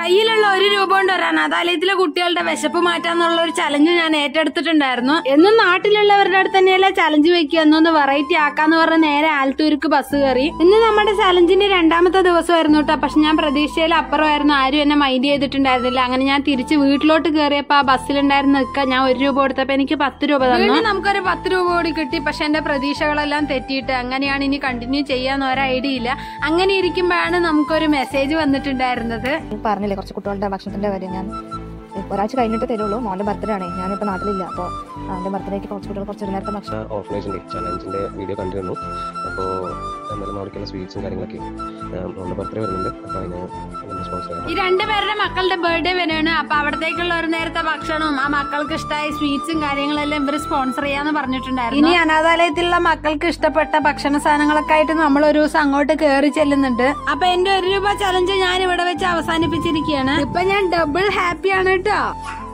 കയ്യിലുള്ള 1 രൂപ കൊണ്ട് ഒരു അനാഥാലയത്തിലെ കുട്ടികളുടെ വിശപ്പ് മാറ്റാന്നുള്ള ഒരു ചലഞ്ച് ഞാൻ ഏറ്റെടുത്തിട്ടുണ്ടായിരുന്നു. എന്നും നാട്ടിലുള്ളവരുടെ അടുത്ത് തന്നെയല്ലേ ചലഞ്ച് വെക്കുക, എന്നൊന്ന് വെറൈറ്റി ആക്കാന്ന് പറഞ്ഞ് നേരെ ആലത്തൂർക്ക് ബസ് കയറി. ഇന്ന് നമ്മുടെ ചലഞ്ചിന്റെ 2ാമത്തെ ദിവസമായിരുന്നു കേട്ടോ. പക്ഷെ ഞാൻ പ്രതീക്ഷയിൽ അപ്പുറമായിരുന്നു, ആരും എന്നെ മൈൻഡ് ചെയ്തിട്ടുണ്ടായിരുന്നില്ല. അങ്ങനെ ഞാൻ തിരിച്ച് വീട്ടിലോട്ട് കയറിയപ്പോ ആ ബസ്സിലുണ്ടായിരുന്ന ഞാൻ 1 രൂപ കൊടുത്തപ്പോ എനിക്ക് 10 രൂപ തന്നു. നമുക്കൊരു 10 രൂപ കൂടി കിട്ടി. പക്ഷെ എന്റെ പ്രതീക്ഷകളെല്ലാം തെറ്റിയിട്ട് അങ്ങനെയാണ് ഇനി കണ്ടിന്യൂ ചെയ്യാന്ന് ഒരു ഐഡിയ ഇല്ല. അങ്ങനെ ഇരിക്കുമ്പോഴാണ് നമുക്കൊരു മെസ്സേജ് വന്നിട്ടുണ്ടായിരുന്നത്. പറഞ്ഞില്ലേ കുറച്ച് കുട്ടികളുടെ ഭക്ഷണത്തിന്റെ കാര്യം, ഞാൻ ഒരാഴ്ച കഴിഞ്ഞിട്ട് തരുള്ളൂ. മോന്റെ ബർത്ത്ഡേ ആണ്, ഞാനിപ്പോൾ നാട്ടിലില്ല. അപ്പോൾ അവന്റെ ബർത്ത്ഡേക്ക് കുറച്ച് കുട്ടികൾ കുറച്ച് നേരത്തെ ഭക്ഷണം ഓർഫനേജിന്റെ ചലഞ്ചിന്റെ വീഡിയോ കണ്ടിരുന്നു. അപ്പോൾ എന്തായാലും അവിടേക്കുള്ള സ്വീറ്റ്സും കാര്യങ്ങളൊക്കെ മോന്റെ ബർത്ത്ഡേ വരുന്നുണ്ട്. അപ്പോൾ അതിന് സ്പോൺസർ ചെയ്യാം. ഈ 2 പേരുടെ മക്കളുടെ ബർത്ത്ഡേ വരെയാണ്. അപ്പൊ അവിടത്തേക്കുള്ള ഒരു നേരത്തെ ഭക്ഷണവും ആ മക്കൾക്ക് ഇഷ്ടമായ സ്വീറ്റ്സും കാര്യങ്ങളെല്ലാം ഇവർ സ്പോൺസർ ചെയ്യാന്ന് പറഞ്ഞിട്ടുണ്ടായിരുന്നു. ഇനി അനാഥാലയത്തിലുള്ള മക്കൾക്ക് ഇഷ്ടപ്പെട്ട ഭക്ഷണ സാധനങ്ങളൊക്കെ ആയിട്ട് നമ്മൾ ഒരു ദിവസം അങ്ങോട്ട് കയറി ചെല്ലുന്നുണ്ട്. അപ്പൊ എന്റെ 1 രൂപ ചലഞ്ച് ഞാൻ ഇവിടെ വെച്ച് അവസാനിപ്പിച്ചിരിക്കുകയാണ്. ഇപ്പൊ ഞാൻ ഡബിൾ ഹാപ്പിയാണ് കേട്ടോ.